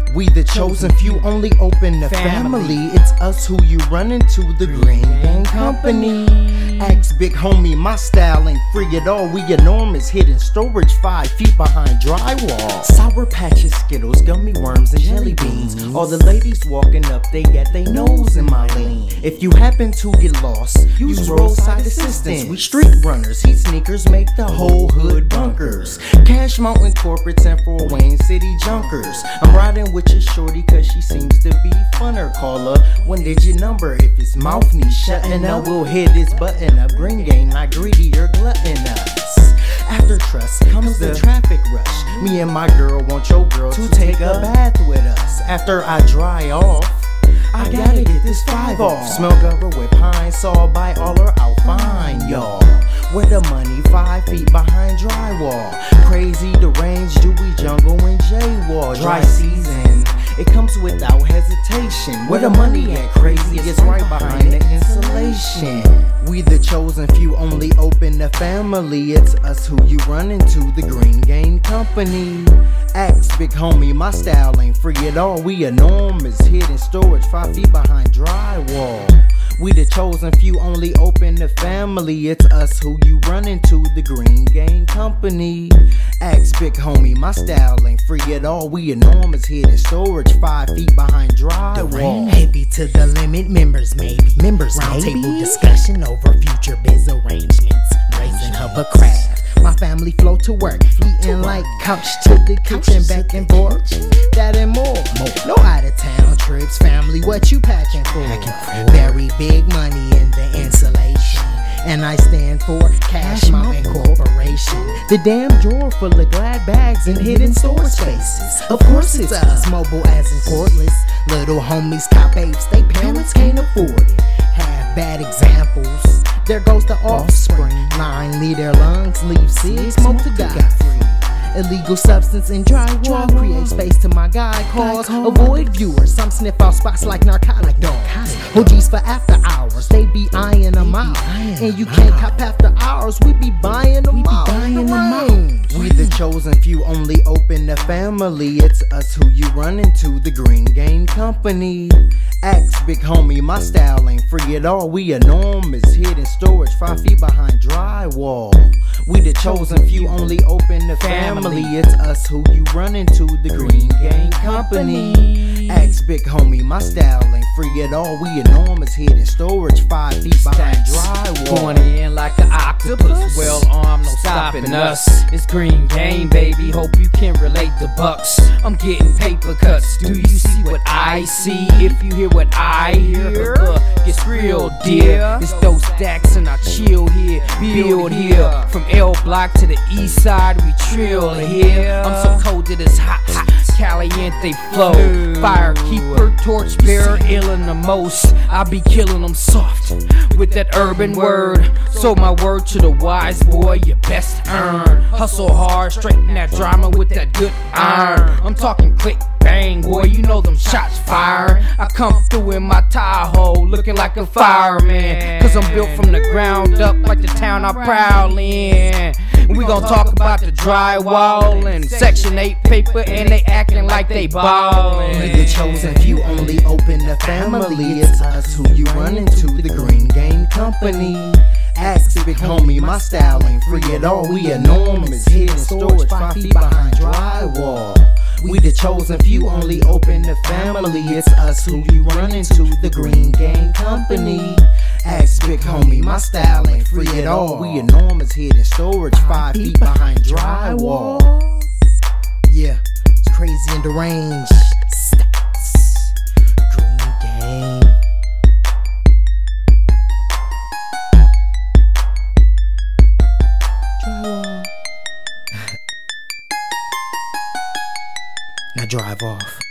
We the chosen few, only open to family. It's us who you run into, the Green Gang Company. Ask big homie, my style ain't free at all. We enormous, hidden storage 5 feet behind drywall. Sour Patches, Skittles, gummy worms, and jelly beans. All the ladies walking up, they got their nose in my lane. If you happen to get lost, use roadside assistance. We street runners, heat sneakers, make the whole hood bunkers. Cash Mountain corporates and Fort Wayne City junkers. I'm riding with your shorty cause she seems to be funner. Call her 1-digit number if his mouth needs shutting up. We'll hit this button up. Green Gang not greedy or gluttonous. After trust comes the traffic rush. Me and my girl want your girl to take a bath with us. After I dry off, I gotta get this 5 off. Smell rubber with pine, saw by all her out fine, y'all. Where the money 5 feet behind drywall. Crazy, deranged, Dewey Jungle and J-Wall. Dry season, it comes without hesitation. Where the money at crazy, it's right behind the insulation. We the chosen few, only open to family. It's us who you run into, the Green Gang Company. Ask big homie, my style ain't free at all. We enormous, hidden storage 5 feet behind drywall. We the chosen few, only open to family. It's us who you run into, the Green Gang Company. Ask big homie, my style ain't free at all. We enormous, hidden storage 5 feet behind drywall. Heavy to the limit, members maybe. Roundtable discussion over future biz arrangements. Raising hovercraft. My family flow to work, eating like couch to the kitchen, back and forth, that and more. No out of town trips, family, what you packing for? Very big money in the insulation, and I stand for Cash Mountain Corporation. The damn drawer full of glad bags and hidden storage spaces. Of course it's us, mobile as in cordless. Little homies, cop apes, they parents can't afford it. Have bad examples. There goes the offspring. Line, leave their lungs, leave seeds, smoke to God free. Illegal substance in drywall, create space to my guy calls. Avoid viewers, some sniff out spots like narcotic dogs. OGs for after hours, they be eyeing them out. And you can't cop after hours, we be buying them out. We the chosen few, only open to family. It's us who you run into, the Green Gang Company. Ask big homie, my style ain't free at all. We enormous, hidden storage 5 feet behind drywall. We the chosen few, only open to family. It's us who you run into, the Green Gang Company. Ask big homie, my style ain't free at all. We enormous, hidden storage 5 feet behind drywall. Going in like an octopus, well armed, no stopping us. It's Green Gang, baby, hope you can relate the bucks. I'm getting paper cuts, do you see what I see? If you hear what I hear, gets real, dear. It's those stacks and I chill here, build here. From L Block to the east side, we trill here. I'm so cold that it's hot, caliente flow. Firekeeper, torchbearer, illin' the most. I be killing them soft with that urban word. So my word to the wise boy, you best earn. Hustle hard, straighten that drama with that good iron. I'm talking click bang, boy, you know them shots fire. I come through in my Tahoe looking like a fireman, cause I'm built from the ground up like the town I prowl in. We gon' talk about the drywall and Section 8 paper, and they acting like they ballin'. We the chosen few, only open to family. It's us who you run into, the Green Gang Company. Ask big homie, my style ain't free at all. We enormous, hidden storage 5 feet behind drywall. We the chosen few, only open to family. It's us who you run into, the Green Gang Company. Ask big homie, my style ain't free at all. We enormous, hidden storage 5 feet behind drywall. Yeah, it's crazy and deranged. Stats. Green Gang. Drywall. Now drive off.